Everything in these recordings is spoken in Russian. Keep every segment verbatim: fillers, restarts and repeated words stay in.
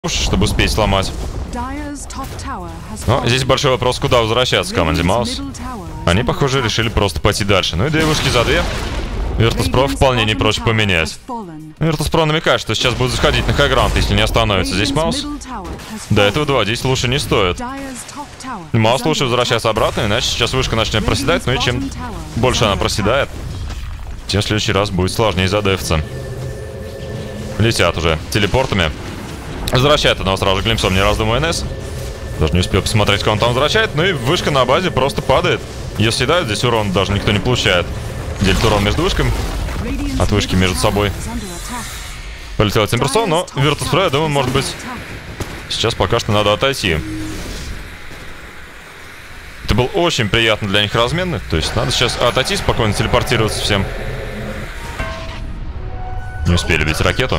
чтобы успеть сломать. Но здесь большой вопрос, куда возвращаться команде Маус. Они, похоже, решили просто пойти дальше. Ну и две вышки за две. Virtus.pro вполне не прочь поменять. Virtus.pro намекает, что сейчас будет заходить на хайграунд, если не остановится здесь Маус. До этого два здесь лучше не стоит. Маус лучше возвращаться обратно, иначе сейчас вышка начнет проседать. Ну и чем больше она проседает, тем в следующий раз будет сложнее задефиться. Летят уже телепортами. Возвращает одного сразу же глимпсом, не раздумывая эн эс. Даже не успел посмотреть, кого он там возвращает. Ну и вышка на базе просто падает. Ее съедают, здесь урон даже никто не получает. Делит урон между вышками. От вышки между собой. Полетел Тимберсон, но Virtus.pro, я думаю, может быть, сейчас пока что надо отойти. Это был очень приятно для них размен. То есть надо сейчас отойти, спокойно телепортироваться всем. Не успели бить ракету.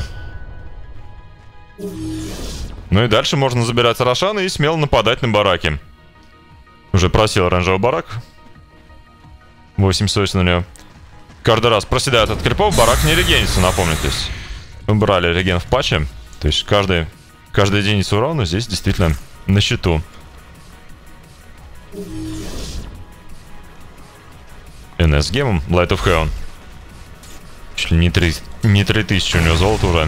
Ну и дальше можно забирать Рошана и смело нападать на бараки. Уже просил оранжевый барак. восемь сотен у него. Каждый раз проседает от крипов, барак не регенится, напомню. То есть убрали реген в патче. То есть каждый, каждая единица урона здесь действительно на счету. эн эс гемом, Light of Heaven. Чуть ли не три, не три тысячи у него золота уже.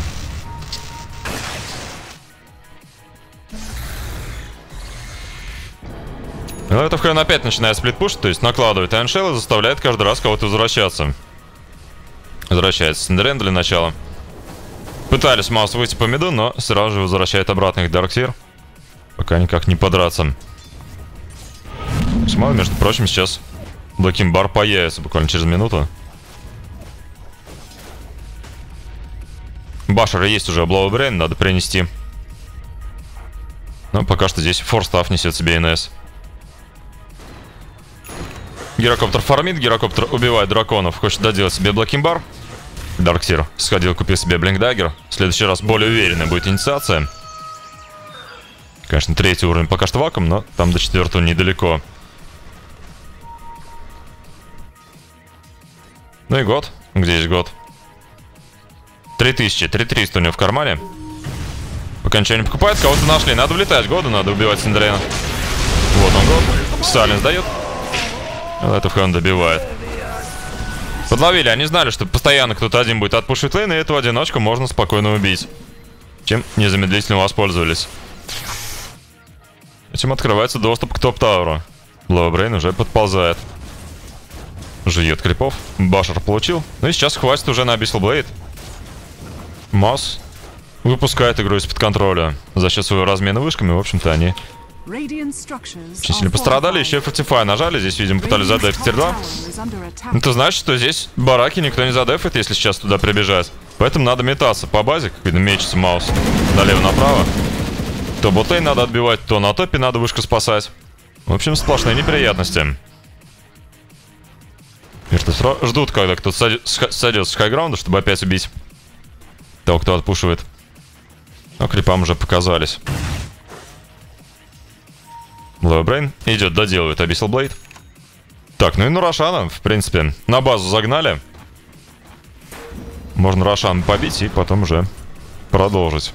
Но это в опять начинает сплитпуш, то есть накладывает айншелл и заставляет каждый раз кого-то возвращаться. Возвращается Синдерен для начала. Пытались Маус выйти по миду, но сразу же возвращает обратно их Дарксир. Пока никак не подраться. Смал, между прочим, сейчас Блэкимбар появится буквально через минуту. Башера есть уже, Блоу Брейн надо принести. Но пока что здесь форстав несет себе эн эс. Гирокоптер фармит, Гирокоптер убивает драконов, хочет доделать себе Блэкимбар. Дарксир сходил, купил себе Блинкдаггер. В следующий раз более уверенная будет инициация. Конечно, третий уровень пока что вакуум, но там до четвертого недалеко. Ну и год. Где есть год? три тысячи, три тысячи триста у него в кармане. Пока ничего не покупает, кого-то нашли. Надо влетать года, надо убивать Синдерена. Вот он год. Саленс дает. Это в хэн добивает. Подловили, они знали, что постоянно кто-то один будет отпушивать лейн, и эту одиночку можно спокойно убить. Чем незамедлительно воспользовались. Этим открывается доступ к топ-тауру. Блоубрейн уже подползает. Жует крипов. Башер получил. Ну и сейчас хватит уже на Abyssal Blade. Масс выпускает игру из-под контроля. За счет своего размена вышками, в общем-то, они очень сильно пострадали. Еще и Fortify нажали. Здесь, видимо, пытались задефить тир два. Это значит, что здесь бараки никто не задефит, если сейчас туда прибежать. Поэтому надо метаться по базе, как видно, мечется Маус налево-направо. То ботлейн надо отбивать, то на топе надо вышку спасать. В общем, сплошные неприятности. Virtus.pro ждут, когда кто-то садится с хайграунда, чтобы опять убить того, кто отпушивает. Но крипам уже показались. Блоубрейн идет, доделывает Abyssal Blade. Так, ну и на Рошана, в принципе, на базу загнали. Можно Рошана побить и потом уже продолжить.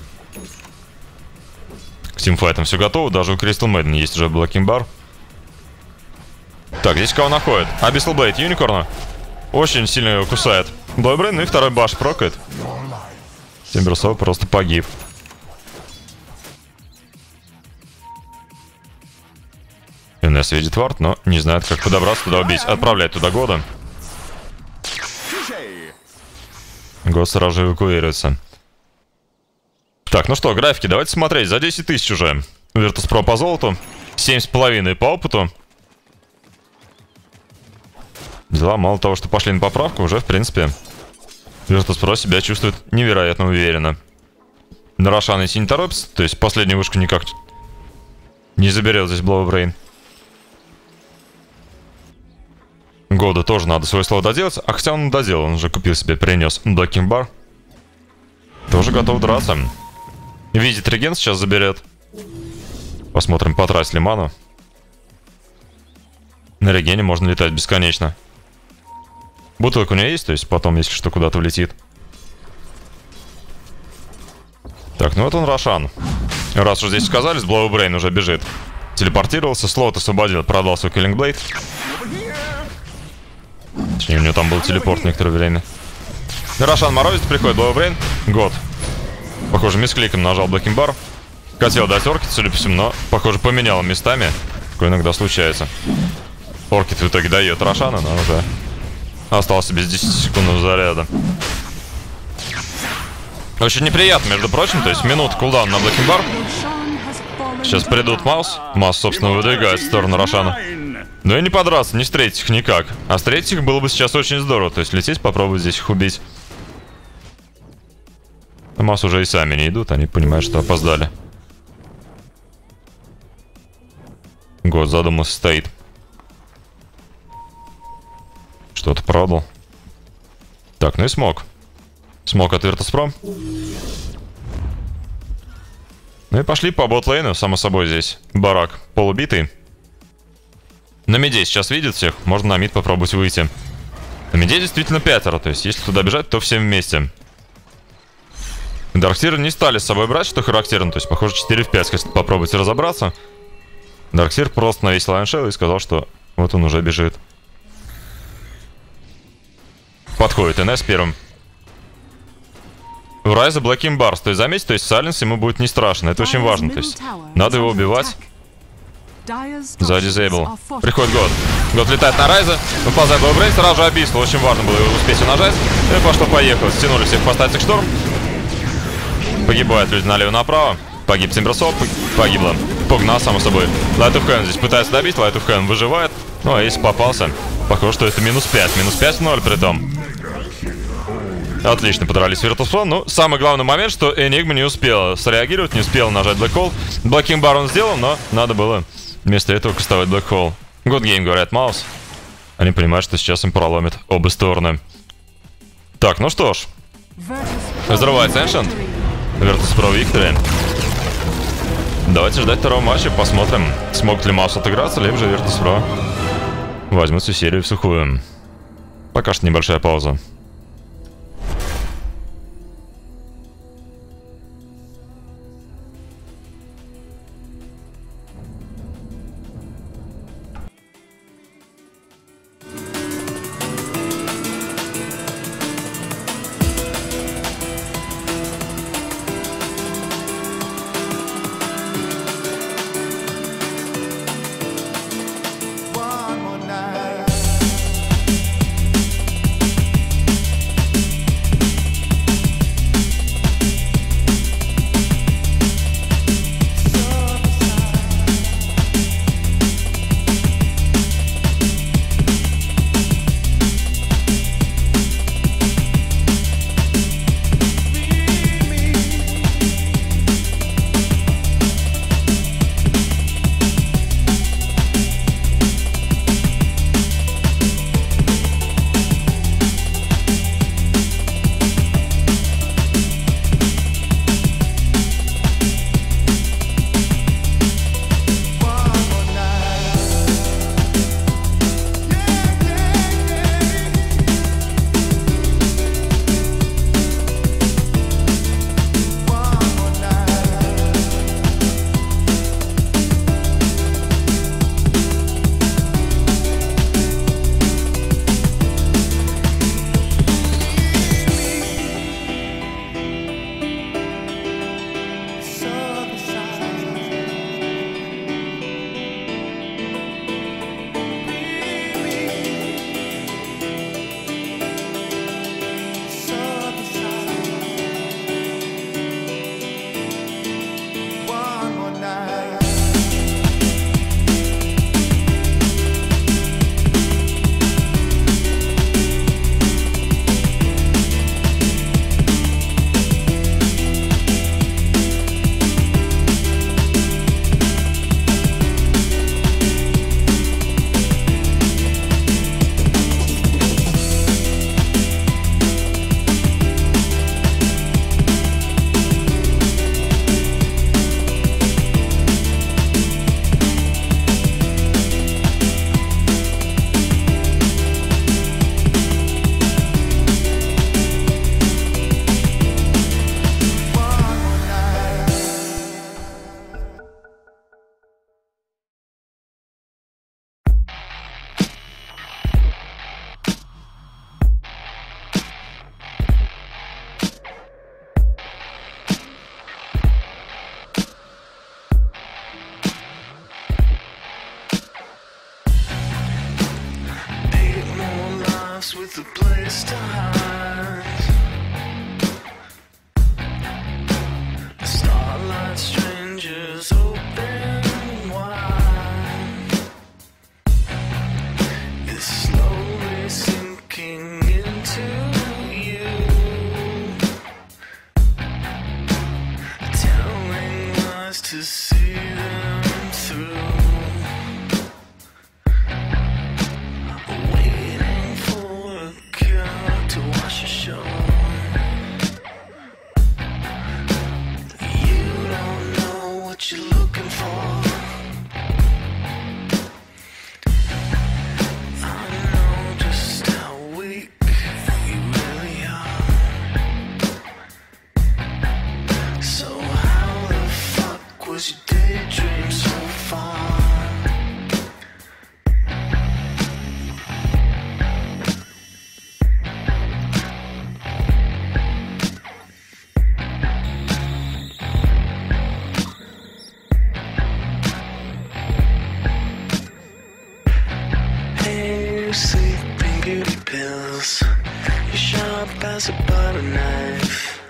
К тимфайтам все готово, даже у Crystal Maiden есть уже Блэкимбар. Так, здесь кого находит? Abyssal Blade, Юникорна. Очень сильно его кусает. Блоубрейн, ну и второй баш прокает. Тимберсов просто погиб. эн эс видит вард, но не знает, как подобраться туда убить. Отправляет туда года. Год сразу же эвакуируется. Так, ну что, графики, давайте смотреть. За десять тысяч уже. Virtus.pro по золоту. семь с половиной по опыту. Дела мало того, что пошли на поправку, уже, в принципе, Virtus.pro себя чувствует невероятно уверенно. На Рошана идти не торопится, то есть последнюю вышку никак не заберет здесь Блоубрейн. Году тоже надо свое слово доделать, а хотя он доделал, он уже купил себе, принес Блэкимбар. Тоже готов драться. Видит реген, сейчас заберет. Посмотрим, потратит ли ману. На регене можно летать бесконечно. Бутылка у нее есть, то есть потом, если что, куда-то влетит. Так, ну вот он, Рошан. Раз уж здесь сказали, с Блоу Брейн уже бежит. Телепортировался, слот освободил, продал свой Киллинг Блейд. Точнее, у него там был телепорт некоторое время. Рошан морозит, приходит Блоу Брейн. Год. Похоже, мискликом нажал Блэкинг Бар. Хотел дать Оркид, судя по всему, но, похоже, поменял местами. Такое иногда случается. Оркид в итоге дает Рошана, но уже остался без десятисекундного заряда. Очень неприятно, между прочим, то есть минута кулдаун на Блэкинг Бар. Сейчас придут Маус. Маус, собственно, выдвигает в сторону Рошана. Ну и не подраться, не встретить их никак. А встретить их было бы сейчас очень здорово. То есть лететь, попробовать здесь их убить. Но Маус уже и сами не идут, они понимают, что опоздали. Год задумался, стоит. Что-то продал. Так, ну и смог. Смог от Virtus.pro. Ну и пошли по ботлейну, само собой здесь. Барак полубитый. На миде сейчас видит всех, можно на мид попробовать выйти. На миде действительно пятеро, то есть если туда бежать, то все вместе. Дарксиры не стали с собой брать, что характерно, то есть похоже четыре в пять, если попробовать разобраться. Дарксир просто навесил лайншел и сказал, что вот он уже бежит. Подходит эн эс первым. У Райза Блэкинг Барс, то есть заметьте, то есть Сайленс ему будет не страшно, это очень важно, то есть надо его убивать. За дизейбл. Приходит Год. Год летает на Райза, выползает Блоу Брейн, сразу же Абисл, очень важно было его успеть нажать. И пошло-поехало, стянули всех по статик Шторм. Погибают люди налево-направо. Погиб Тимберсоп, погибла Пугна, само собой. Light of Heaven здесь пытается добить, Light of Heaven выживает. Ну а если попался, похоже, что это минус пять. Минус пять ноль при том. Отлично подрались Virtus.pro. Ну, самый главный момент, что Энигма не успела среагировать, не успела нажать Black Hole. Блэкинг Бар он сделал, но надо было вместо этого кастовать Black Hole. Good game, говорят Маус. Они понимают, что сейчас им проломит обе стороны. Так, ну что ж. Взрывается Ancient. Virtus.pro Victory. Давайте ждать второго матча, посмотрим, смогут ли Маус отыграться, либо же Virtus.pro возьмут всю серию в сухую. Пока что небольшая пауза. To see them through, waiting for a cure to wash ashore. You don't know what you're looking for. I know just how weak you really are. So how the fuck was your daydream so far? Hey, you sleeping beauty pills, you're sharp as a butter knife.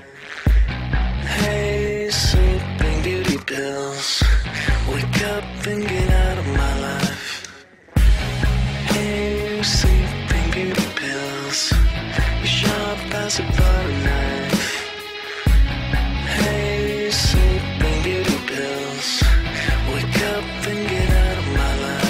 Hey, sleeping beauty pills, wake up and get out of my life. Hey, sleeping beauty pills, you're sharp as a butter knife. Hey, sleeping beauty pills, wake up and get out of my life.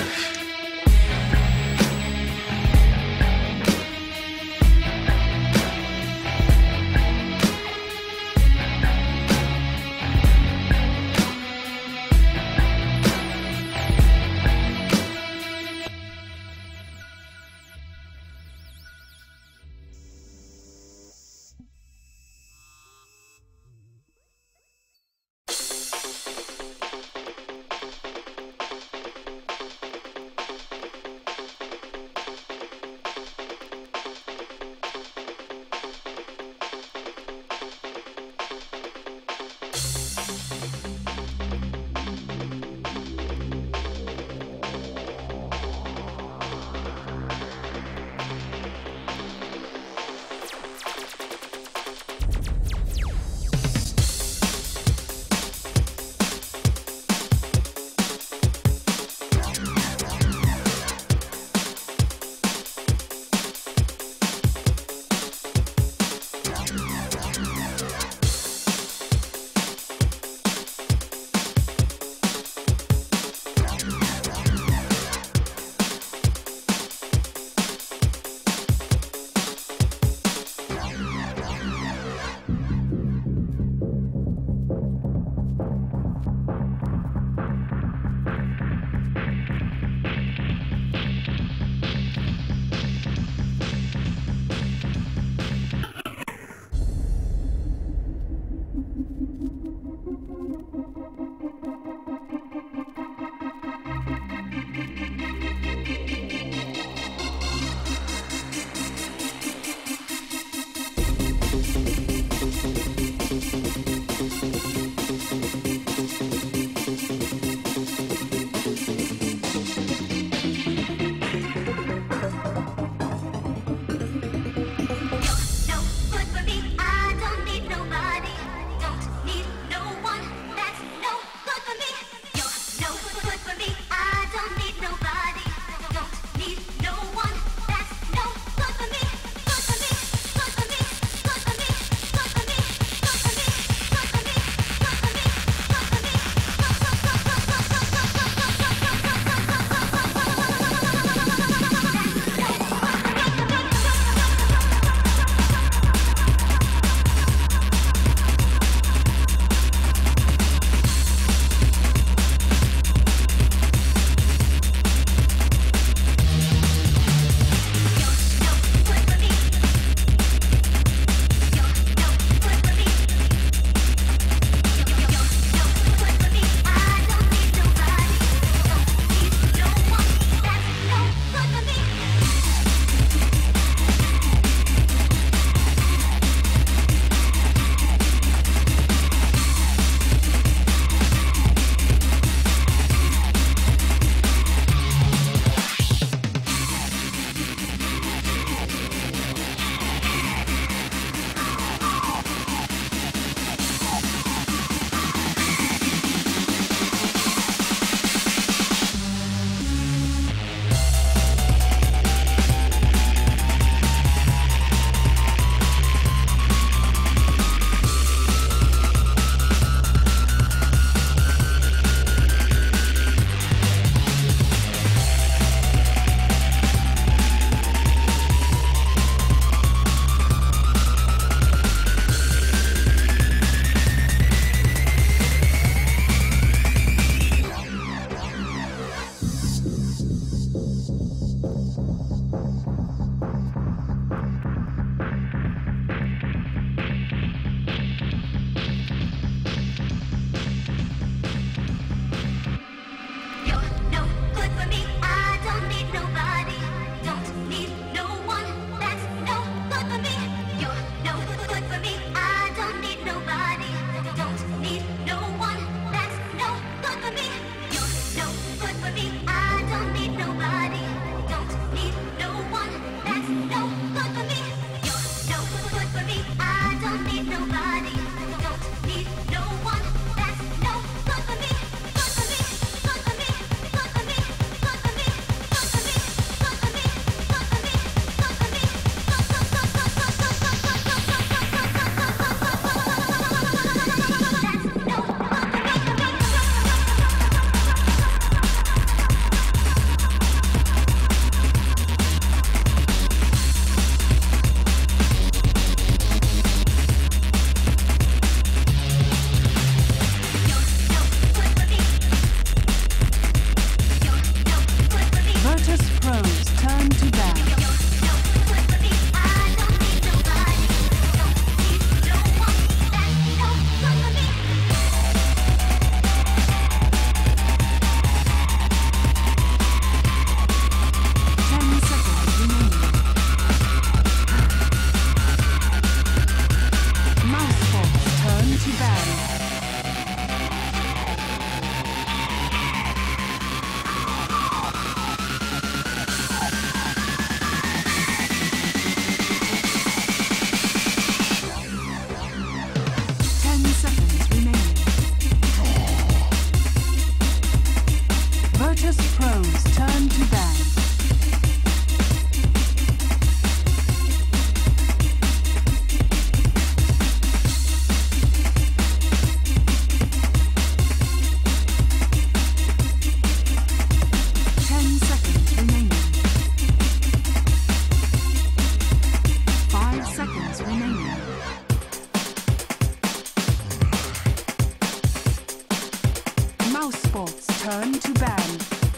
Mousesports turn to ban.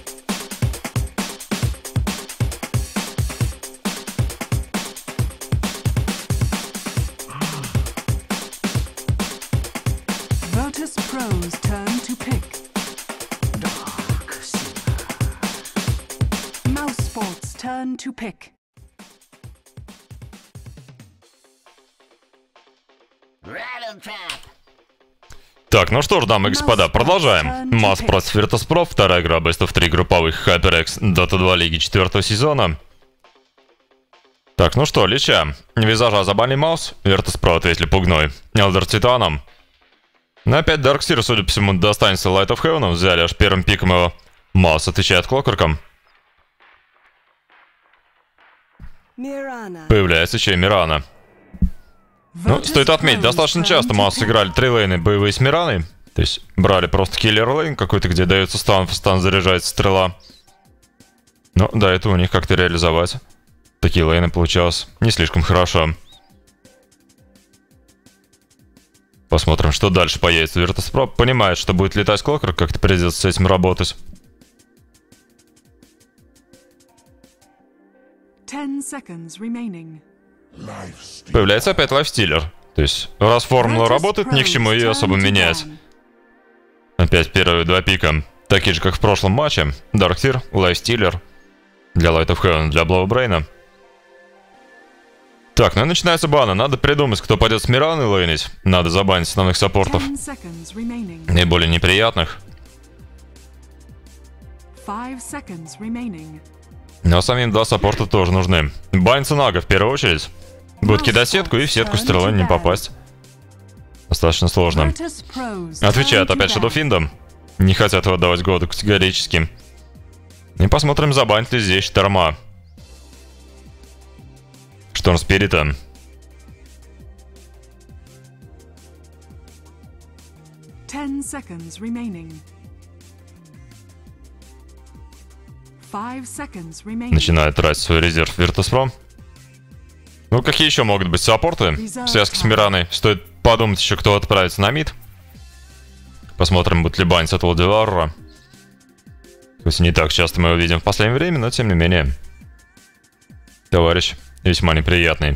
Virtus Pro's turn to pick. Dark Mousesports turn to pick. Так, ну что ж, дамы и господа, продолжаем. Масс против Virtus.pro, вторая игра Best of три групповых HyperX Dota два Лиги четвертого сезона. Так, ну что, Лича. Визажа забанили Маус, Virtus.pro ответили Пугной, Элдер Титаном. На опять Darkseer, судя по всему, достанется Light of Heaven, взяли аж первым пиком его. Маус отвечает Клокерком. Появляется еще и Мирана. Ну, стоит отметить, достаточно часто Маус играли три лейны боевые с Мираной. То есть брали просто киллер лейн какой-то, где дается стан, в стан заряжается стрела. Но до этого у них как-то реализовать такие лейны получалось не слишком хорошо. Посмотрим, что дальше появится. Virtus.pro понимает, что будет летать Клокер, как-то придется с этим работать. Появляется опять лайфстиллер. То есть, раз формула работает, ни к чему ее особо менять. Опять первые два пика. Такие же, как в прошлом матче. Darkseer, лайфстиллер. Для Light of Heaven, для Blowbrain. Так, ну и начинается бана. Надо придумать, кто пойдет с Мираной лейнить. Надо забанить основных саппортов. Наиболее неприятных. Но самим два саппорта тоже нужны. Банится Нага в первую очередь. Будет кидать сетку и в сетку стрелой не попасть. Достаточно сложно. Отвечает опять Шадофиндом. Не хотят его давать году категорически. И посмотрим, забанит ли здесь Шторма. Шторм Спирита. Начинает тратить свой резерв Virtus.pro. Ну, какие еще могут быть саппорты в связке с Мираной? Стоит подумать еще, кто отправится на мид. Посмотрим, будет ли банить этого Деварра. Хоть не так часто мы его видим в последнее время, но тем не менее. Товарищ весьма неприятный.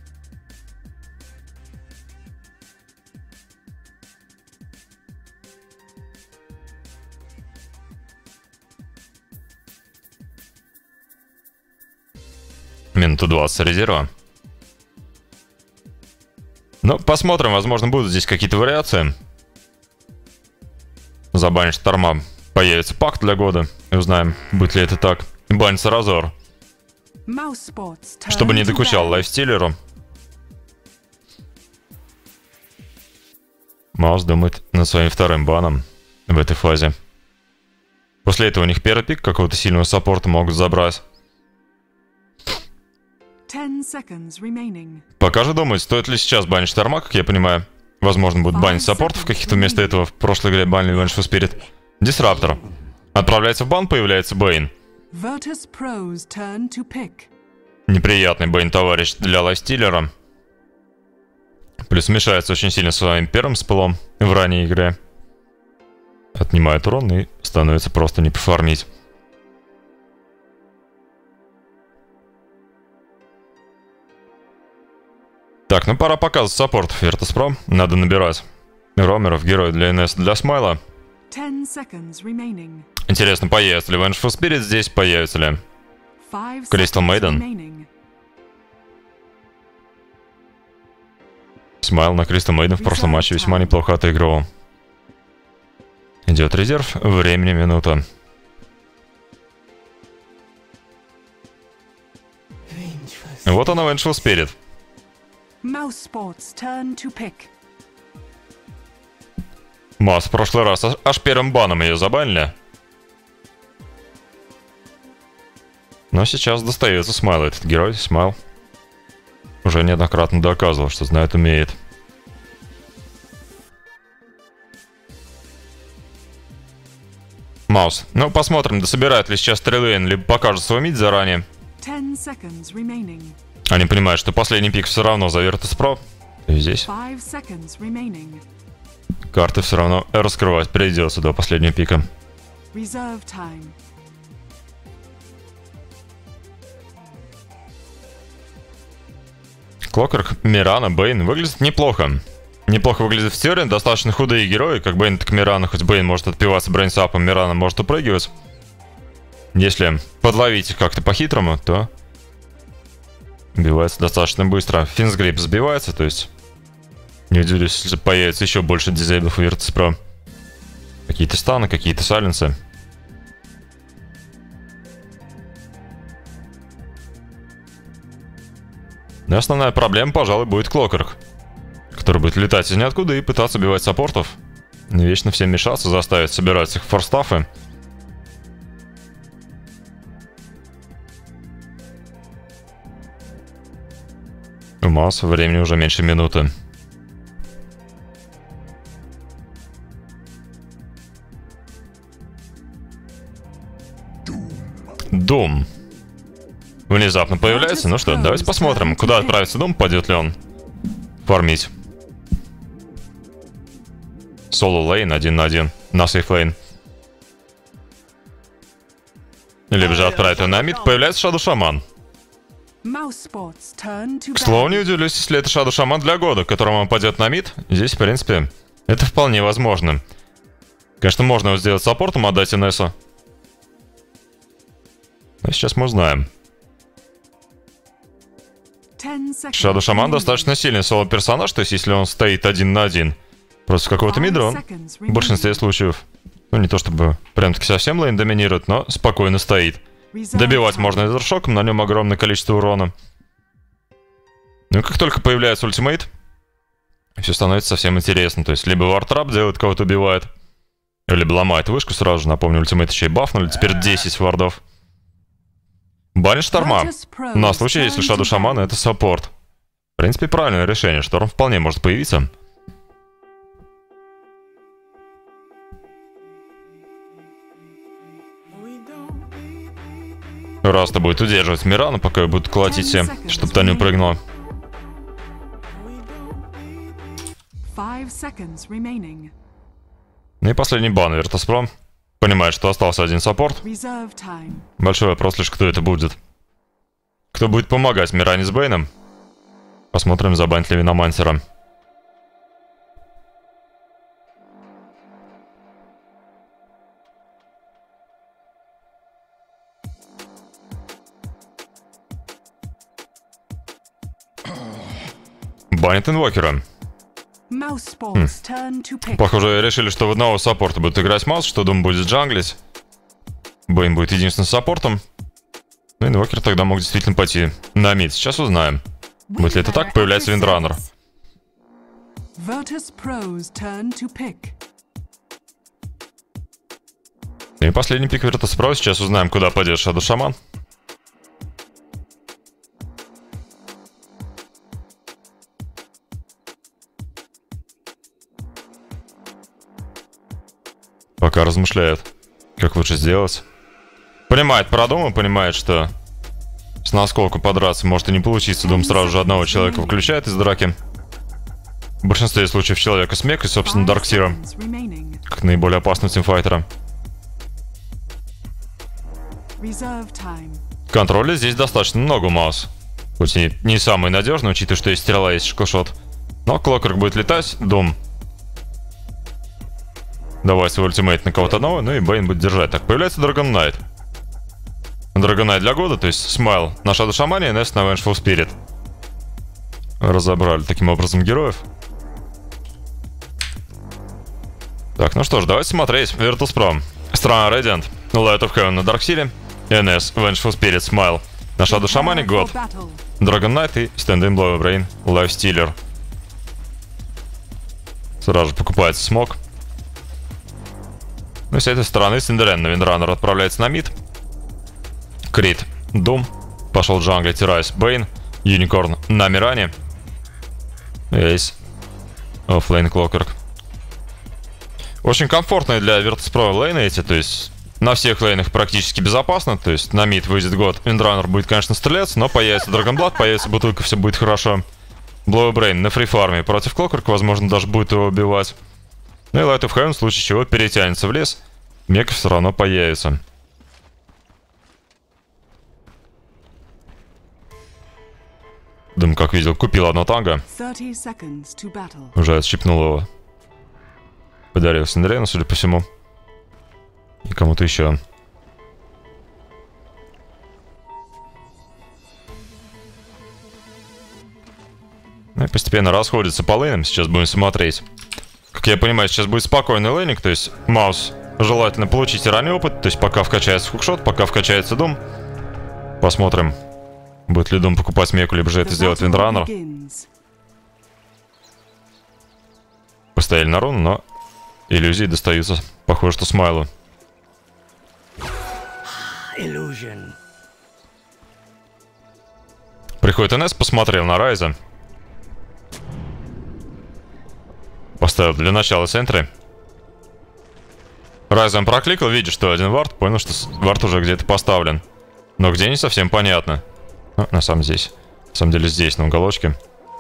Минуту двадцать резерва. Ну, посмотрим, возможно, будут здесь какие-то вариации. Забанишь Шторма, появится пакт для года. И узнаем, будет ли это так. Банится Разор. Чтобы не докучал лайфстиллеру. Маус думает над своим вторым баном в этой фазе. После этого у них первый пик какого-то сильного саппорта могут забрать. Пока же думает, стоит ли сейчас банить Шторма, как я понимаю. Возможно, будут банить саппортов каких-то вместо этого. В прошлой игре банили Vengeful Spirit. Дисраптор. Отправляется в бан, появляется Бэйн. Неприятный Бэйн товарищ для лайфстиллера. Плюс мешается очень сильно своим первым спылом в ранней игре. Отнимает урон и становится просто не пофармить. Так, ну пора показывать саппорт Virtus.pro. Надо набирать ромеров, героев для эн эс, для Смайла. Интересно, появится ли Vengeful Spirit здесь, появится ли Crystal Maiden. Смайл на Crystal Maiden в прошлом матче весьма неплохо отыгрывал. Идет резерв, времени минута. Вот она, Vengeful Spirit. Маус в прошлый раз аж первым баном ее забанили. Но сейчас достается Смайл, этот герой. Смайл уже неоднократно доказывал, что знает, умеет. Маус. Ну, посмотрим, дособирает ли сейчас Трилейн, либо покажет свой мид заранее. Они понимают, что последний пик все равно за Virtus.pro. И здесь карты все равно раскрывать придется до последнего пика. Reserve time. Клокерк, Мирана, Бэйн выглядит неплохо. Неплохо выглядит в теории, достаточно худые герои, как Бэйн, так Мирана, хоть Бэйн может отпиваться брейнсапом, Мирана может упрыгивать. Если подловить их как-то по-хитрому, то убивается достаточно быстро. Финсгрип сбивается, то есть не удивлюсь, если появится еще больше дизейблов у Virtus.pro. Какие-то станы, какие-то сайленсы. Но основная проблема, пожалуй, будет Клокерк, который будет летать из ниоткуда и пытаться убивать саппортов. Вечно всем мешаться, заставить собирать их форстафы. У нас времени уже меньше минуты. Дум. Внезапно появляется. Ну что, давайте посмотрим, куда отправится Дум, пойдет ли он фармить. Соло лейн один на один на сейф лейн. Либо же отправит его на мид, появляется Shadow Shaman. К слову, не удивлюсь, если это Shadow Shaman для года, которому он пойдет на мид. Здесь, в принципе, это вполне возможно. Конечно, можно его сделать саппортом, отдать Инессу. Но сейчас мы узнаем. Shadow Shaman достаточно сильный соло-персонаж, то есть если он стоит один на один против какого-то мидра, он в большинстве случаев, ну не то чтобы прям-таки совсем лейн доминирует, но спокойно стоит. Добивать можно эдершоком, на нем огромное количество урона. Ну и как только появляется ультимейт, все становится совсем интересно. То есть либо вартрап делает, кого-то убивает, либо ломает вышку сразу же. Напомню, ультимейт еще и бафнули, теперь десять вардов. Банит Шторма. На случай, если Shadow Shaman это саппорт. В принципе, правильное решение. Шторм вполне может появиться. Раста будет удерживать Мирану, пока ее будут колотить все, чтобы та не упрыгнула. Ну и последний бан Virtus.pro. Понимает, что остался один саппорт. Большой вопрос лишь, кто это будет. Кто будет помогать Миране с Бэйном? Посмотрим, забанит ли Виномансера. Банит инвокера. Хм. Похоже, решили, что в одного саппорта будет играть Маус, что Дум будет джанглить. Бэйн будет единственным саппортом. Ну, инвокер тогда мог действительно пойти на мид. Сейчас узнаем. Будет ли это так, появляется Виндранер. И последний пик Virtus.pro. Сейчас узнаем, куда пойдет Shadow Shaman. Пока размышляет, как лучше сделать. Понимает про Дум и понимает, что с наскоку подраться может и не получиться. Дум сразу же одного человека выключает из драки. В большинстве случаев человека с мек и, собственно, Дарксира, как наиболее опасного тимфайтера. Контроля здесь достаточно много у Маус. Хоть и не самый надежный, учитывая, что есть стрела, есть шкошот. Но Клокерк будет летать, Дум давать свой ультимейт на кого-то одного, ну и Бэйн будет держать. Так, появляется Dragon Knight. Dragon Knight для года, то есть Смайл на Shadow Shaman и Nest на Vengeful Spirit. Разобрали таким образом героев. Так, ну что ж, давайте смотреть. Virtus.pro. Страна Radiant, Light of Heaven на Darkseer, эн эс, Vengeful Spirit, Smile на Shadow Shaman, God, Dragon Knight и Stand in Blow Brain, Lifestealer. Сразу же покупается смог. Ну и с этой стороны Синдерен на Виндранер отправляется на мид. Крит, Дум. Пошел джанглить Райс, Бэйн. Юникорн на Миране. Есть оффлейн Клокерк. Очень комфортные для Virtus.pro лейны эти, то есть на всех лейнах практически безопасно. То есть на мид выйдет God, Виндранер будет, конечно, стреляться, но появится Драгонблад, появится бутылка, все будет хорошо. Блоу Брейн на фрифарме против Клокерка, возможно, даже будет его убивать. Ну и Light of Heaven в случае чего перетянется в лес. Мека все равно появится. Дым, как видел, купил одно танго. Уже отщипнул его. Подарил Синдерену, судя по всему. И кому-то еще. Ну и постепенно расходятся по лейнам. Сейчас будем смотреть. Как я понимаю, сейчас будет спокойный лейнинг. То есть Маус желательно получить ранний опыт. То есть пока вкачается хукшот, пока вкачается Дум. Посмотрим, будет ли Дум покупать меку, либо же это сделать Виндранер. Поставили на руну, но иллюзии достаются. Похоже, что Смайлу. Приходит эн эс, посмотрел на Райза. Поставил для начала центры. Райзом прокликал, видит, что один вард. Понял, что вард уже где-то поставлен. Но где, не совсем понятно. А, на самом здесь. На самом деле здесь, на уголочке.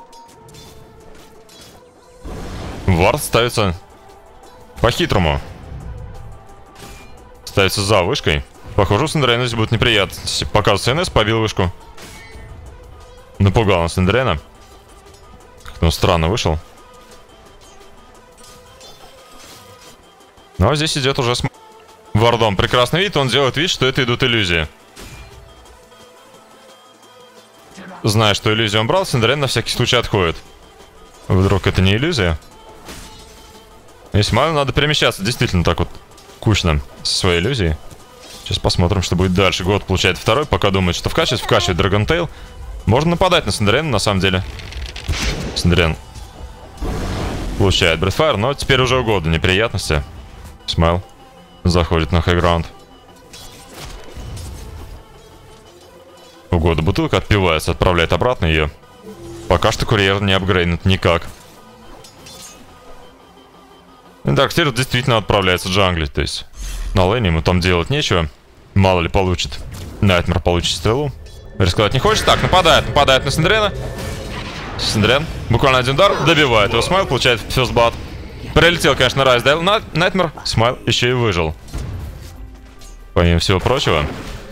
Вард ставится по-хитрому. Ставится за вышкой. Похоже, у Синдерена здесь будет неприятно. Показывается эн эс, побил вышку. Напугал он Синдерена. Как-то он странно вышел. Но здесь идет уже с вардом. Прекрасный вид, он делает вид, что это идут иллюзии. Зная, что иллюзию он брал, Синдерен на всякий случай отходит. Вдруг это не иллюзия? Если Майлу надо перемещаться действительно так вот кучно со своей иллюзией. Сейчас посмотрим, что будет дальше. Год получает второй, пока думает, что вкачивает. Вкачивает Dragon Tail. Можно нападать на Синдерена, на самом деле. Синдерен получает Breathfire, но теперь уже угодно неприятности. Смайл заходит на хайграунд. Угода бутылка отпивается, отправляет обратно ее. Пока что курьер не апгрейднут никак. Так, теперь действительно отправляется джанглить. То есть на лейне ему там делать нечего. Мало ли получит. Найтмер получит стрелу. Рисковать не хочет. Так, нападает, нападает на Синдерена. Синдерен буквально один удар, добивает его. Смайл получает ферстбат. Прилетел, конечно, Райз, дал Найтмер. Смайл еще и выжил. Помимо всего прочего.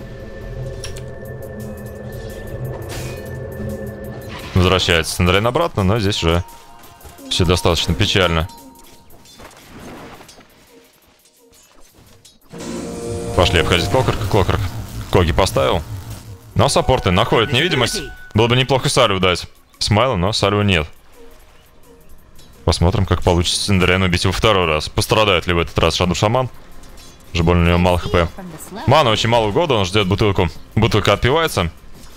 Возвращается Синдерен обратно, но здесь уже все достаточно печально. Пошли обходить Клокерк. Клокерк Коги поставил. Но саппорты находят невидимость. Было бы неплохо Салю дать Смайлу, но Салю нет. Посмотрим, как получится Синдерен убить его второй раз. Пострадает ли в этот раз Шаду Шаман? Уже больно у него мало хп. Мана очень мало угода, он ждет бутылку. Бутылка отпивается.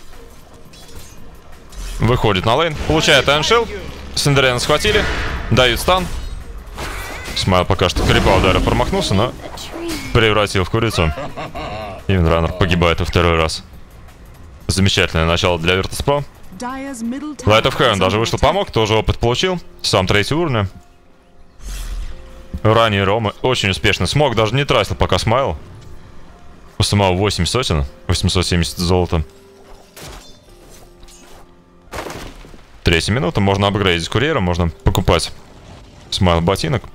Выходит на лейн, получает Айншилд. Синдерена схватили, дают стан. Смайл пока что крипа удара промахнулся, но превратил в курицу. И Виндранер погибает во второй раз. Замечательное начало для Virtus.pro. Light of Heaven даже вышел, помог, тоже опыт получил. Сам третий уровня. Ранее Рома очень успешно смог, даже не тратил пока Смайл. У самого восемь сотен, восемьсот семьдесят золота. Третья минута, можно апгрейдить курьера, можно покупать Смайл ботинок.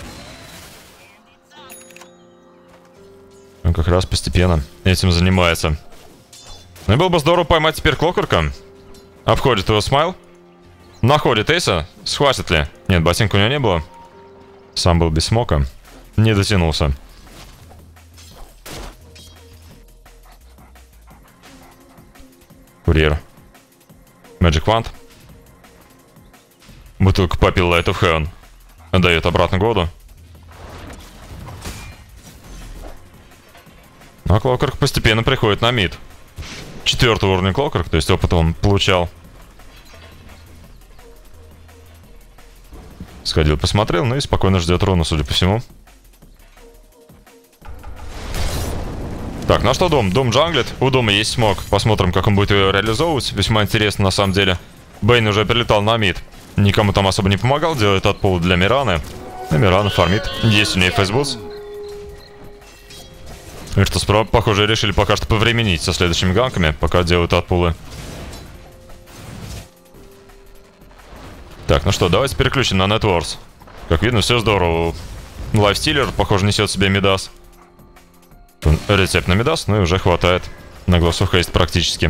Он как раз постепенно этим занимается. Ну и было бы здорово поймать теперь Клокерка. Обходит его Смайл. Находит Эйса. Схватит ли? Нет, ботинка у него не было. Сам был без смока. Не дотянулся. Курьер. Magic Wand. Бутылка попил Light of Heaven. Отдает обратно году. А Клокерк постепенно приходит на мид. Четвертый уровень Клокерк, то есть опыт он получал. Сходил, посмотрел, ну и спокойно ждет руну, судя по всему. Так, ну что Дом? Дом джанглит. У Дома есть смог. Посмотрим, как он будет ее реализовывать. Весьма интересно, на самом деле. Бейн уже прилетал на мид. Никому там особо не помогал. Делает отпул для Мираны. И Мирана фармит. Есть у нее фейсбутс. Virtus.pro, похоже, решили пока что повременить со следующими ганками, пока делают отпулы. Так, ну что, давайте переключим на Networks. Как видно, все здорово. Лайфстиллер, похоже, несет себе Мидас. Рецепт на Мидас, ну и уже хватает. На Глосу Хейст практически.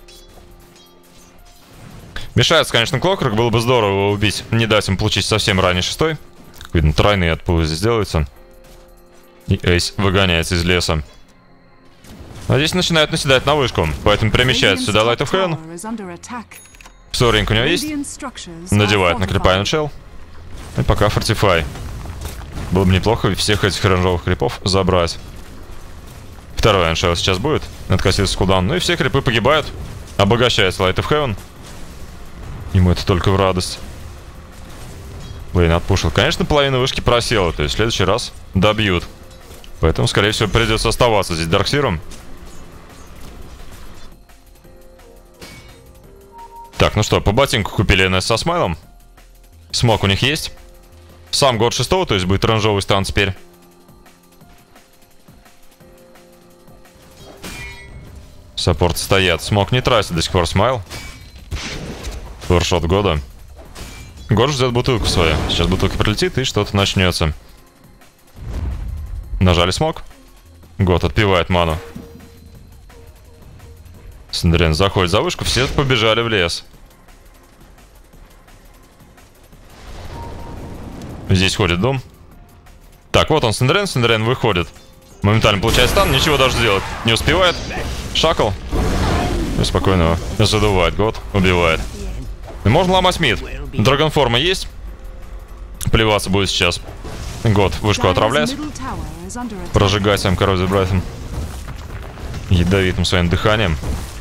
Мешается, конечно, Клокрок. Было бы здорово его убить. Не дать ему получить совсем ранний шестой. Как видно, тройные отпулы здесь делаются. И Эйс выгоняется из леса. А здесь начинает наседать на вышку. Поэтому перемещается сюда Light of Heaven. Соринг у него есть. Надевает на крипа Эншел. И пока Fortify. Было бы неплохо всех этих оранжевых крипов забрать. Второй Эншел сейчас будет. Откосился кулдаун. Ну и все крипы погибают. Обогащается Light of Heaven. Ему это только в радость. Блин, отпушил. Конечно, половина вышки просела. То есть в следующий раз добьют. Поэтому, скорее всего, придется оставаться здесь Дарксиром. Так, ну что, по ботинку купили эн эс со смайлом. Смок у них есть. Сам год шестого, то есть будет оранжевый стан теперь. Саппорт стоят. Смок не тратит до сих пор смайл. Форшот года. Год ждет бутылку свою. Сейчас бутылка прилетит и что-то начнется. Нажали смок. Год отпивает ману. Синдрен заходит за вышку. Все побежали в лес. Здесь ходит дом. Так, вот он, Синдрен. Синдрен выходит. Моментально получает стан. Ничего даже сделать не успевает. Шакл. И спокойно задувает. Год убивает. И можно ломать мид. Драгонформа есть. Плеваться будет сейчас. Год вышку отравляет. Прожигать своим коррозией Брайтом. Ядовитым своим дыханием.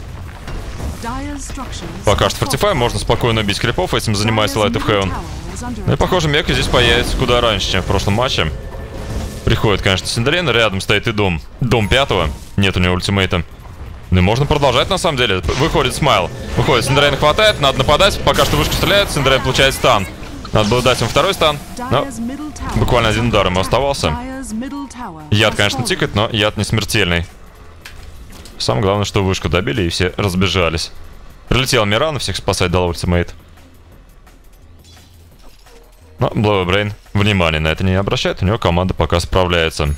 Пока что Fortify, можно спокойно убить крипов. Этим занимается Light of Heaven. Ну и похоже, Мека здесь появится куда раньше, чем в прошлом матче. Приходит, конечно, Синдрен. Рядом стоит и Дом. Дом пятого. Нет у него ультимейта. Ну и можно продолжать на самом деле. Выходит Смайл. Выходит, Синдрен хватает. Надо нападать. Пока что вышку стреляет. Синдрен получает стан. Надо было дать ему второй стан. Но буквально один удар ему оставался. Яд, конечно, тикает, но яд не смертельный. Самое главное, что вышку добили и все разбежались. Прилетел Миран, всех спасать дал ультимейт. Но Блэва Брейн внимания на это не обращает. У него команда пока справляется.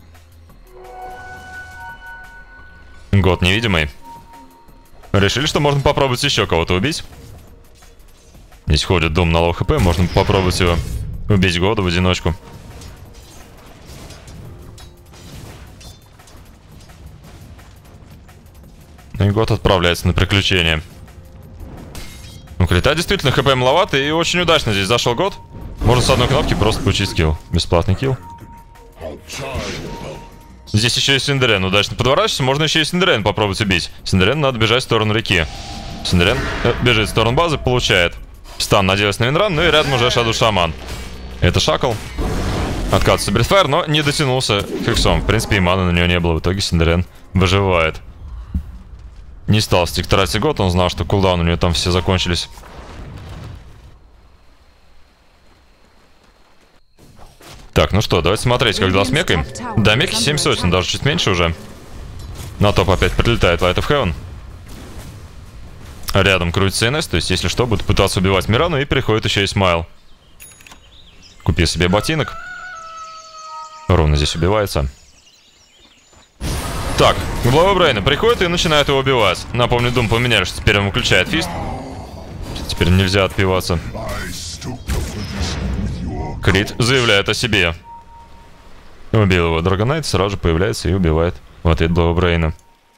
Год невидимый. Решили, что можно попробовать еще кого-то убить. Здесь ходит Дом на лоу хп. Можно попробовать его убить Года в одиночку. И Год отправляется на приключения. У Крита действительно хп маловато, и очень удачно здесь зашел Год. Можно с одной кнопки просто получить скилл. Бесплатный килл. Здесь еще и Синдрен удачно подворачивается. Можно еще и Синдрен попробовать убить. Синдрен надо бежать в сторону реки. Синдрен э, бежит в сторону базы, получает. Стан надеялся на Винран, ну и рядом уже Шаду Шаман. Это Шакл. Откатывается Бритфайр, но не дотянулся фиксом. В принципе, и маны на него не было. В итоге Синдрен выживает. Не стал стик тратить Год, он знал, что кулдаун у него там все закончились. Так, ну что, давайте смотреть, когда смекаем. Да, меки семь сотен, даже чуть меньше уже. На топ опять прилетает Light of Heaven. Рядом крутится эн эс, то есть, если что, будет пытаться убивать Мирану, и приходит еще и Смайл. Купи себе ботинок. Ровно здесь убивается. Так, Глава Брейна приходит и начинает его убивать. Напомню, Дум поменяли, что теперь он выключает фист. Теперь нельзя отпиваться. Крит заявляет о себе. Убил его Драгонайт, сразу же появляется и убивает в ответ Глава Брейна.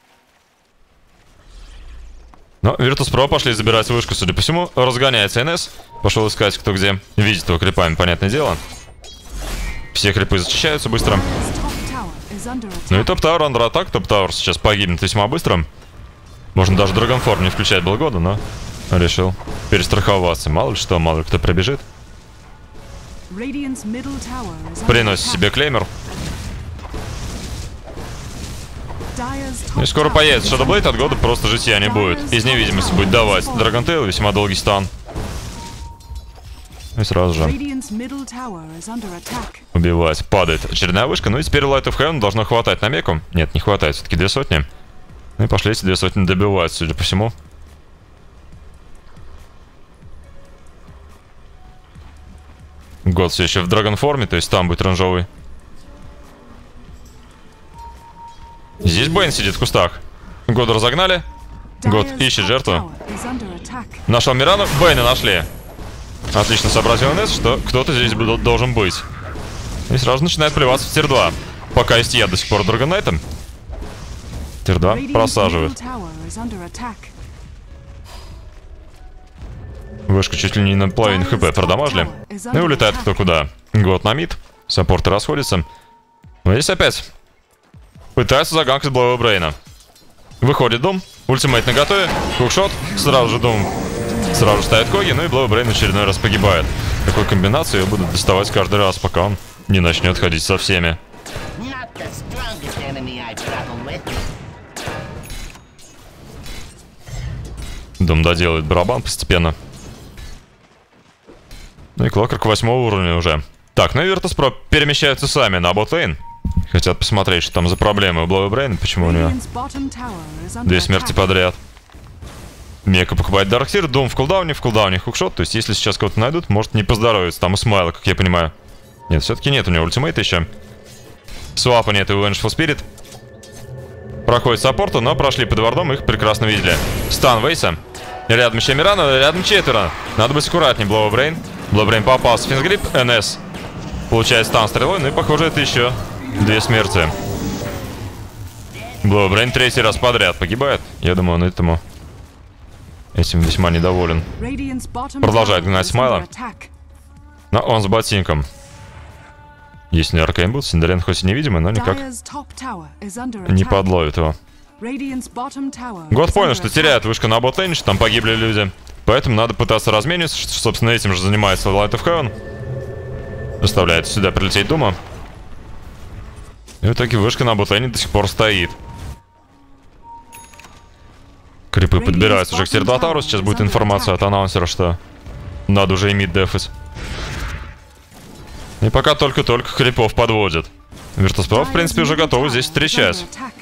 Но Virtus.pro пошли забирать вышку, судя по всему. Разгоняется эн эс. Пошел искать кто где. Видит его крипами, понятное дело. Все крипы зачищаются быстро. Ну и топ-тауэр андер атак. Топ-тауэр сейчас погибнет весьма быстро. Можно даже Драгонформ не включать был года, но решил перестраховаться. Мало ли что, мало ли кто пробежит. Приносит себе клеймер. Ну и скоро появится Shadowblade, от года просто житья не будет. Из невидимости будет давать Драгонтейл, весьма долгий стан. И сразу же убивать. Падает очередная вышка. Ну и теперь Light of Heaven должно хватать на меку. Нет, не хватает, все-таки две сотни. Ну и пошли эти две сотни добивать, судя по всему. Год все еще в драгонформе, то есть там будет оранжевый. Здесь Бэйн сидит в кустах. Года разогнали. Год ищет жертву. Нашел Мирану, Бэйна нашли. Отлично сообразил эн эс, что кто-то здесь должен быть. И сразу начинает плеваться в тир два. Пока есть я до сих пор Драгонайтом. Тир два просаживает. Вышка чуть ли не на половину хп продамажили. И улетает кто куда. Год на мид. Саппорты расходятся. Но здесь опять пытаются заганкать Блэва Брейна. Выходит Дум. Ультимейт наготове. Хукшот. Сразу же Дум. Сразу же ставит Коги. Ну и Блэва Брейн в очередной раз погибает. Такой комбинацию ее будут доставать каждый раз, пока он не начнет ходить со всеми. Дум доделает барабан постепенно. Ну и Клокер к восьмому уровню уже. Так, ну и Virtus.pro перемещаются сами на ботлейн. Хотят посмотреть, что там за проблемы у Блэва Брейна, почему у него две смерти подряд. Мека покупает Дарксир, Дум в кулдауне, в кулдауне хукшот. То есть, если сейчас кого-то найдут, может не поздоровится. Там у Смайла, как я понимаю. Нет, все-таки нет у него ультимейта еще. Свапа нет и у Vengeful Spirit. Проходит саппорту, но прошли под вардом, их прекрасно видели. Стан Вейса. Рядом еще Мирана, рядом четверо. Надо быть аккуратнее, Блэва Брейн. Блэва Брейн попал в Финсгрип, эн эс. Получает стан стрелой, ну и похоже это еще две смерти. Блэва Брейн третий раз подряд погибает. Я думаю, он этому этим весьма недоволен. Продолжает гнать Смайла. Но он с ботинком. Если не Аркейн будет, Синдерен хоть и невидимый, но никак не подловит его. Год понял, что теряет вышка на ботлейне, что там погибли люди. Поэтому надо пытаться размениться, что, собственно, этим же занимается Light of Heaven. Заставляет сюда прилететь Дума. И в итоге вышка на ботлейне до сих пор стоит. Крипы подбираются уже к тир два Тауру. Сейчас будет информация от анонсера, что надо уже и мид дефать. И пока только-только крипов подводят. Virtus.pro, в принципе, уже готовы здесь встречать.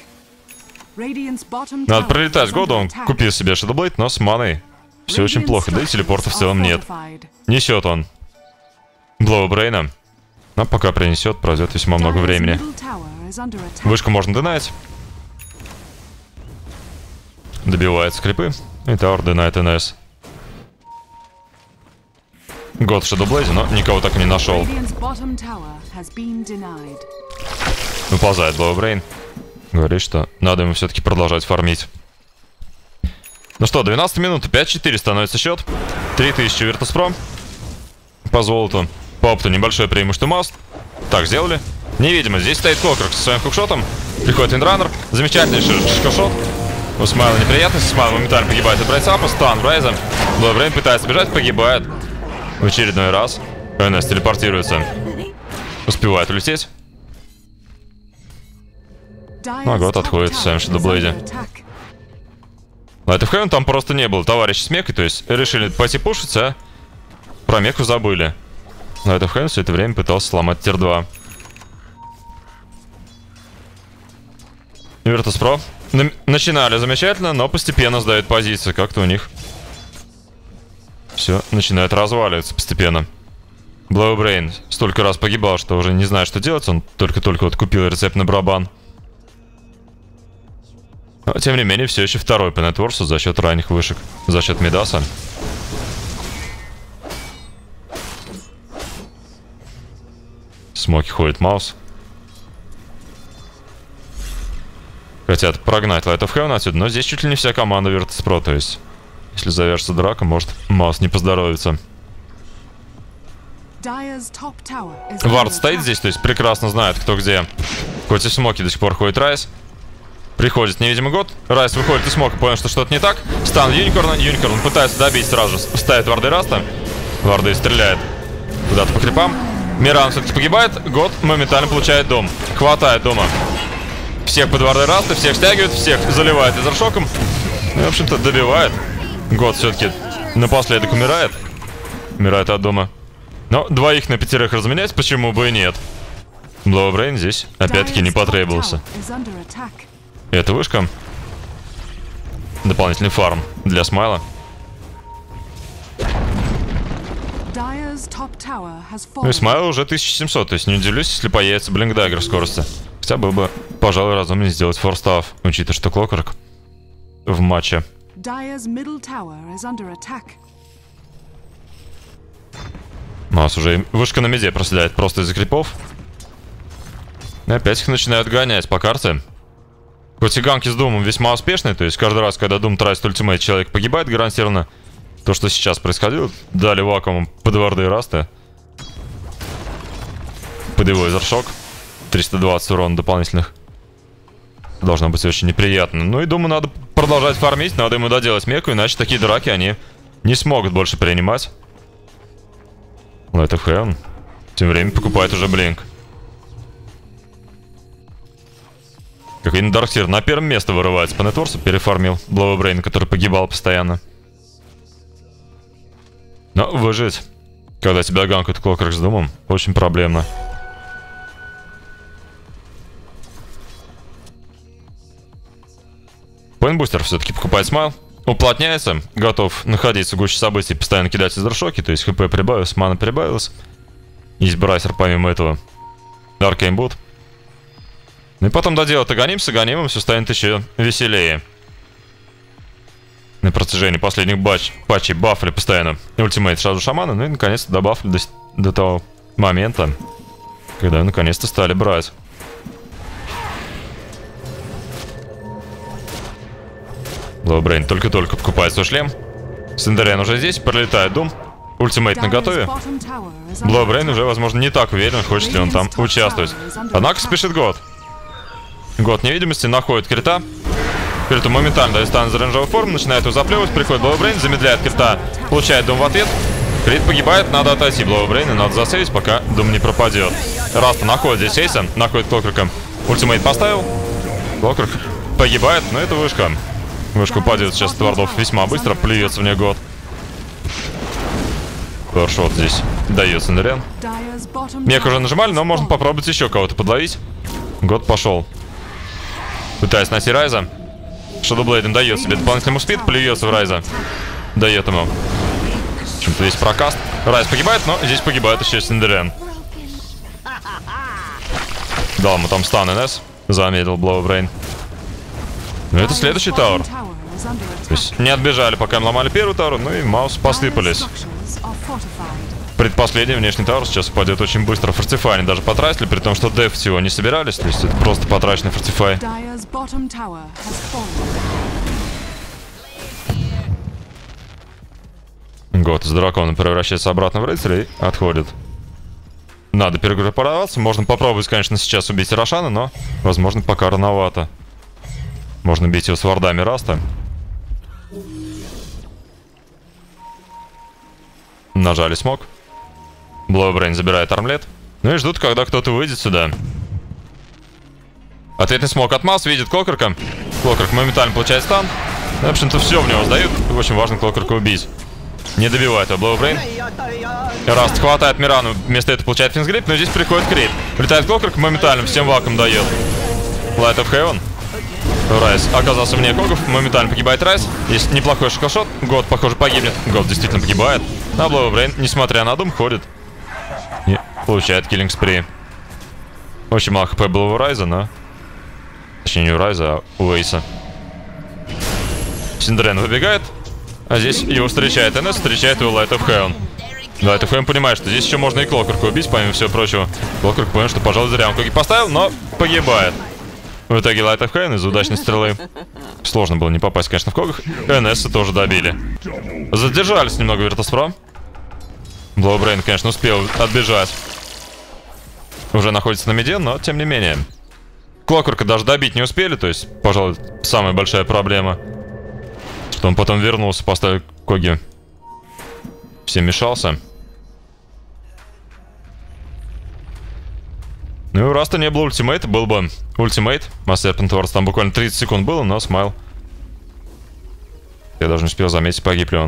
Надо пролетать году, он купил себе Shadowblade, но с маной все очень плохо, да и телепорта в целом нет. Несет он Блэва Брейна. Но пока принесет, пройдет весьма много времени. Вышку можно динать. Добивает скрипы. И Тауэр динает эн эс. Год в Shadowblade, но никого так и не нашел. Уползает Блэва Брейн. Говорит, что надо ему все-таки продолжать фармить. Ну что, двенадцать минут, пять четыре становится счет. три тысячи Virtus.pro. По золоту. По опту небольшое преимущество Маст. Так, сделали. Невидимо. Здесь стоит Клокер со своим хукшотом. Приходит Виндраннер. Замечательный шишкошот. У Смайла неприятности. Смайл моментально погибает от Брайтсапа. Стан Брайза. Блэва Брейн пытается бежать, погибает. В очередной раз. эн эс телепортируется. Успевает улететь. Ну, год отходит в своем Shadowblade. Light of Heaven там просто не было. Товарищ с мекой, то есть решили пойти пушить, а про меку забыли. Light of Heaven все это время пытался сломать тир два. Virtus.pro начинали замечательно, но постепенно сдают позиции. Как-то у них все начинает разваливаться постепенно. Блэва Брейн столько раз погибал, что уже не знает, что делать. Он только-только вот купил рецепт на барабан. Но, тем не менее, все еще второй по нетворсу за счет ранних вышек. За счет Мидаса. Смоки ходит Маус. Хотят прогнать Light of Heaven отсюда, но здесь чуть ли не вся команда Virtus.pro. То есть, если завершится драка, может Маус не поздоровится. Вард стоит здесь, то есть прекрасно знает, кто где. Хоть и в смоке до сих пор ходит Райс. Приходит невидимый год. Райс выходит из смока, понял, что что-то не так. Стан Юникорна. Юникорн пытается добить сразу же. Ставит варды Раста. Варды стреляет куда-то по крипам. Миран все-таки погибает. Год моментально получает дом. Хватает дома. Всех под варды Раста, всех стягивает, всех заливает изершоком. Ну, в общем-то, добивает. Год все-таки напоследок умирает. Умирает от дома. Но двоих на пятерых разменять, почему бы и нет. Блэва Брейн здесь опять-таки не потребовался. Это вышка. Дополнительный фарм для Смайла. Dire's top tower has Ну и fallen. Смайл уже тысяча семьсот, то есть не удивлюсь, если появится блинкдаггер скорости. Хотя было бы, пожалуй, разумнее сделать форстав, учитывая, что Клокворк в матче. Dire's middle tower is under attack. У нас уже вышка на миде проседает просто из-за крипов. И опять их начинают гонять по карте. Хоть и ганки с Думом весьма успешные, то есть каждый раз, когда Дум тратит ультимейт, человек погибает гарантированно. То, что сейчас происходило, дали вакуумом под варды и расты. Под его изершок. триста двадцать урона дополнительных. Должно быть очень неприятно. Ну и Думу надо продолжать фармить, надо ему доделать меку, иначе такие драки они не смогут больше принимать. Light of Heaven тем временем покупает уже блинк. Как видно, Дарксир на первое место вырывается по нетворсу, перефармил Блоубрейн, который погибал постоянно. Но выжить, когда тебя ганкают Клокворк с Думом, очень проблемно. Поинтбустер все-таки покупает Смайл. Уплотняется, готов находиться в гуще событий, постоянно кидать изершоки, то есть хп прибавилось, мана прибавилась. Есть брайсер помимо этого. Аркейнбут. Ну и потом доделать Аганим, с Аганимом все станет еще веселее. На протяжении последних батч, патчей бафли постоянно ультимейт сразу шамана, ну и наконец-то добафли до, до того момента, когда наконец-то стали брать. Блоубрейн только-только покупает свой шлем. Синдериан уже здесь, пролетает Дум. Ультимейт на готове. Блоубрейн уже, возможно, не так уверен, хочет ли он там участвовать. Однако спешит Год. Год невидимости, находит крита. Криту моментально дает стан за рейнджевой формы, начинает его заплевывать, приходит Блоубрейн, замедляет крита, получает Дум в ответ. Крит погибает, надо отойти Блоубрейн, и надо засейвить, пока Дум не пропадет. Раста находит здесь Эйса, находит Клокворка. Ультимейт поставил. Клокворк погибает, но это вышка. Вышка упадет сейчас от вардов весьма быстро, плюется в нее Год. Пауэршот здесь дает Синдериан. Мех уже нажимали, но можно попробовать еще кого-то подловить. Год пошел. Пытаясь найти Райза. Шадоблейден дает себе дополнительный спид, плюется в Райза. Дает ему. В общем-то весь прокаст. Райз погибает, но здесь погибает еще Синдериан. Дал ему там стан эн эс. Замедлил Блоубрейн. Ну это следующий тауэр. То есть не отбежали, пока им ломали первый тауэр, ну и Маус посыпались. Предпоследний внешний тауэр сейчас упадет очень быстро. Фортифай они даже потратили, при том, что деф всего не собирались. То есть это просто потраченный фортифай. Год из дракона превращается обратно в рыцаря и отходит. Надо перегруппироваться. Можно попробовать, конечно, сейчас убить Рошана, но, возможно, пока рановато. Можно бить его с вардами Раста. Нажали смог. Блоубрейн забирает армлет. Ну и ждут, когда кто-то выйдет сюда. Ответный смог от Маус, видит Клокворка. Клокворк моментально получает стан. В общем-то, все в него сдают. Очень важно Клокворка убить. Не добивает его Блоубрейн. Раст хватает Мирану. Вместо этого получает финсгрип, но здесь приходит крит. Влетает Клокворк, моментально всем ваком дает. Light of Heaven. Райз оказался вне когов, моментально погибает Райз. Есть неплохой шокошот. Год, похоже, погибнет. Год действительно погибает. А Блоубрейн, несмотря на Дум, ходит. И получает киллинг спри. Очень мало хп было у Райза, но... Точнее, не у Райза, а у Эйса. Синдериан выбегает. А здесь его встречает эн эс, встречает его Light of Heaven. Light of Heaven понимает, что здесь еще можно и Клокворка убить, помимо всего прочего. Клокворк понял, что, пожалуй, зря он коги поставил, но погибает. В итоге Light of Heaven из-за удачной стрелы. Сложно было не попасть, конечно, в когах. эн эс тоже добили. Задержались немного Virtus.pro. Блоубрейн, конечно, успел отбежать. Уже находится на миде, но тем не менее. Клокворка даже добить не успели, то есть, пожалуй, самая большая проблема. Что он потом вернулся, поставил коги. Всем мешался. Ну и у Раста не было ультимейта, был бы ультимейт. Масс Serpent Wars там буквально тридцать секунд было, но Смайл. Я даже не успел заметить, погиб ли он.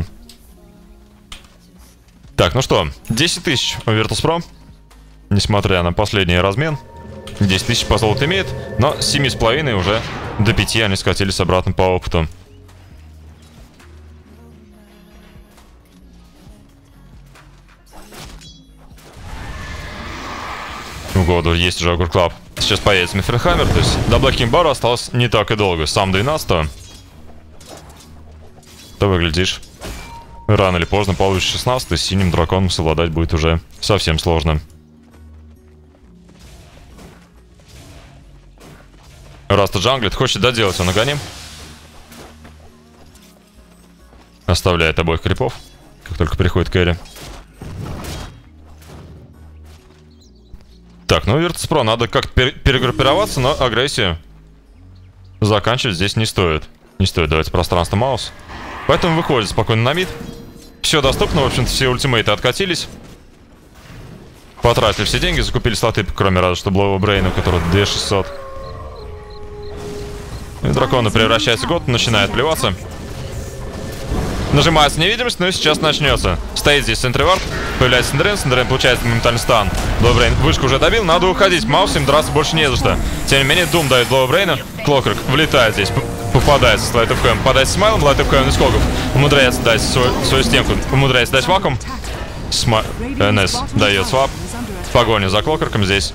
Так, ну что, десять тысяч у Virtus.pro. Несмотря на последний размен. десять тысяч по золоту имеет, но семь с половиной уже до пяти они скатились обратно по опыту. году есть уже Огур Клаб. Сейчас появится Мифренхаймер, то есть до Блэкинг Бара осталось не так и долго. Сам двенадцатого. Ты выглядишь. Рано или поздно получишь шестнадцатый, с синим драконом совладать будет уже совсем сложно. Раста джанглит, хочет доделать, он нагоним. Оставляет обоих крипов, как только приходит Кэрри. Так, ну Virtus.pro надо как-то пер перегруппироваться, но агрессию заканчивать здесь не стоит. Не стоит давать пространство маус. Поэтому выходит спокойно на мид. Все доступно, в общем-то, все ультимейты откатились. Потратили все деньги, закупили слоты, кроме разве что Блоу Брейна, у которого две тысячи шестьсот. И драконы превращается в год, начинает плеваться. Нажимается невидимость, но и сейчас начнется. Стоит здесь Сентривард, появляется Синдрен, Синдрен получает моментальный стан. Блоубрейн вышку уже добил, надо уходить. Маус им драться больше не за что. Тем не менее, Дум дает Блоубрейна. Клокерк влетает здесь, попадается с Light of Ham, попадает с Смайлом, Light of Ham из Когов. Умудряется дать свою, свою стенку, умудряется дать вакуум. Сма... эн эс дает свап. В погоню за Клокерком здесь.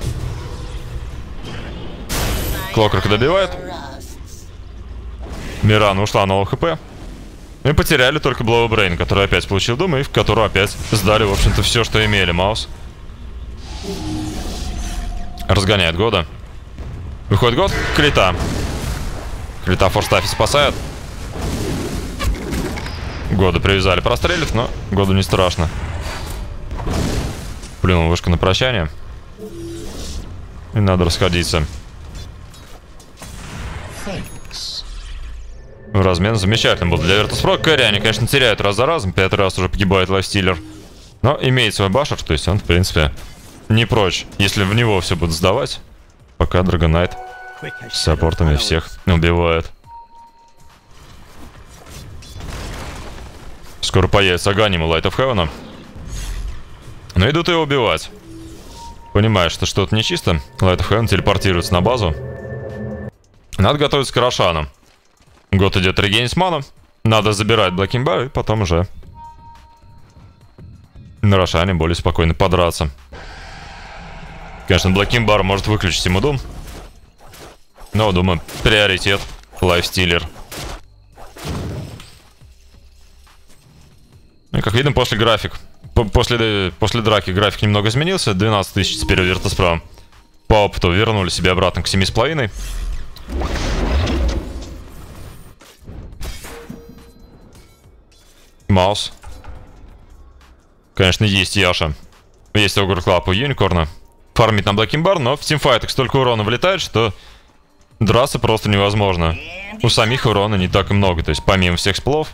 Клокерк добивает. Мирана ушла на ОХП. Мы потеряли только Блоу Брейн, который опять получил Дум, и в которую опять сдали, в общем-то, все, что имели. Маус разгоняет Года. Выходит Год, Крита. Крита в форстафе спасает. Года привязали прострелить, но Году не страшно. Плюнул вышку на прощание. И надо расходиться. Размен замечательный был для Virtus.pro. Кэрри они, конечно, теряют раз за разом. Пятый раз уже погибает лайфстиллер. Но имеет свой башер, то есть он, в принципе, не прочь. Если в него все будут сдавать, пока Драгонайт с саппортами всех убивает. Скоро появится Аганим и Light of Heaven. Но идут его убивать. Понимая, что что-то нечисто, Light of Heaven телепортируется на базу. Надо готовиться к Рошану. Год идет регенить ману. Надо забирать Блэкинг Бар и потом уже на Рошане более спокойно подраться. Конечно, Блэкинг Бар может выключить ему Дум. Но, думаю, приоритет лайфстиллер. И, как видно, после график После, после драки график немного изменился. двенадцать тысяч теперь у Virtus.pro. По опыту вернули себе обратно к семи с половиной. Маус. Конечно, есть Яша. Есть Огур Клаб у Юникорна. Фармит на Блэкинг Бар, но в тимфайтах столько урона влетает, что драться просто невозможно. У самих урона не так и много. То есть помимо всех сплов.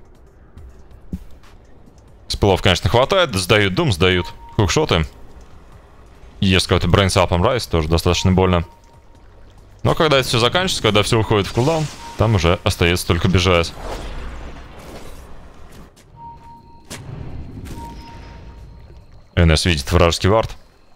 Сплов, конечно, хватает. Сдают Дум, сдают хукшоты. Есть какой-то брейнсапом Райс, тоже достаточно больно. Но когда это все заканчивается, когда все уходит в кулдаун, там уже остается только бежать. эн эс видит вражеский вард.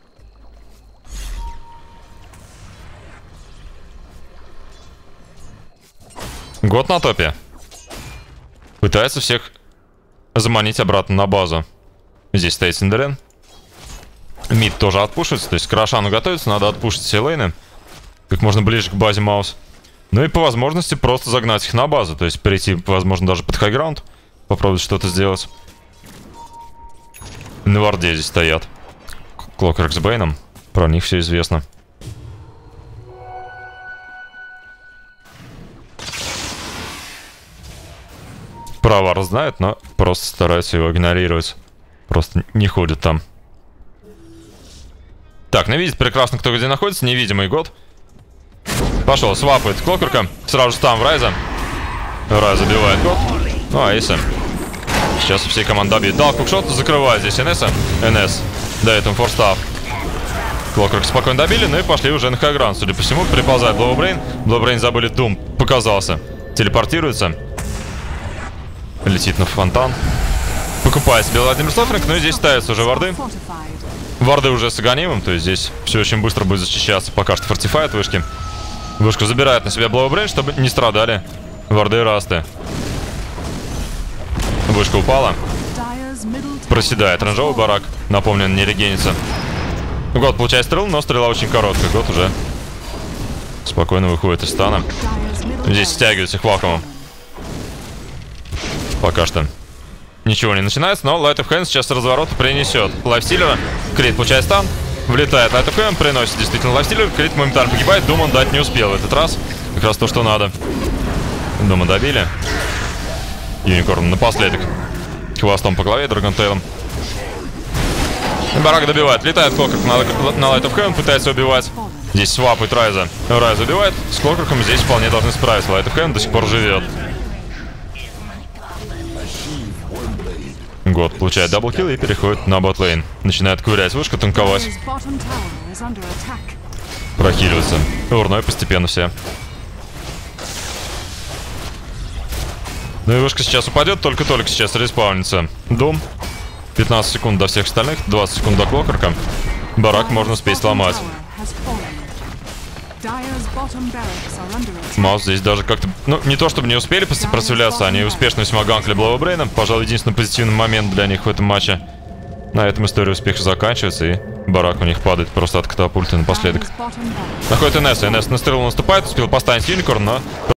Год на топе. Пытается всех заманить обратно на базу. Здесь стоит Синдерен. Мид тоже отпушится, то есть к Рошану готовится, надо отпушить все лейны как можно ближе к базе Маус. Ну и по возможности просто загнать их на базу, то есть перейти, возможно, даже под хайграунд, попробовать что-то сделать. На варде здесь стоят Клокерк с Бэйном, про них все известно. Про вард знает, но просто стараются его игнорировать. Просто не ходит там. Так, ну видит прекрасно, кто где находится. Невидимый год. Пошел, свапает Клокерка. Сразу же там в Райза. Райз забивает год. Ну, а Эйса сейчас всей команды добьет. Дал кукшот, закрывает здесь эн эс. эн эс дает им форстав. Клокерк спокойно добили, ну и пошли уже на хайграунд. Судя по всему, приползает Блоубрейн. Блоубрейн забыли, Дум показался. Телепортируется. Летит на фонтан. Покупает себе Владимир Софринг, но и здесь ставятся уже варды. Варды уже с Аганимом, то есть здесь все очень быстро будет зачищаться. Пока что фортифает вышки. Вышку забирает на себя Блоубрейн, чтобы не страдали варды и расты. Вышка упала. Проседает оранжевый барак. Напомню, он не регенится. Год получает стрелу, но стрела очень короткая. Год уже спокойно выходит из стана. Здесь стягивается к вакууму. Пока что ничего не начинается, но Light of Hand сейчас с разворота принесет лайфстиллера. Крит получает стан, влетает Light of Hand, приносит действительно лайфстиллер. Крит моментально погибает, Дум он дать не успел в этот раз. Как раз то, что надо. Дума добили. Юникорн напоследок хвостом по голове, Драгонтейлом. Барак добивает, летает Клокерк на, на Light of Hand, пытается убивать. Здесь свапает Райза. Райза убивает, с Клокерком здесь вполне должны справиться. Light of Hand до сих пор живет. Год получает даблкилл и переходит на ботлейн. Начинает ковырять вышку, танковать. Прохиливается. Урной постепенно все. Ну и вышка сейчас упадет, только-только сейчас респаунится. Дум. пятнадцать секунд до всех остальных, двадцать секунд до Клокерка. Барак можно успеть сломать. Маус здесь даже как-то... Ну, не то чтобы не успели просвляться, они успешно весьма ганкли Блоубрейна. Пожалуй, единственный позитивный момент для них в этом матче. На этом история успеха заканчивается, и Барак у них падает просто от катапульты напоследок. Находит эн эс, эн эс на стрелу наступает, успел поставить Юникорн, но...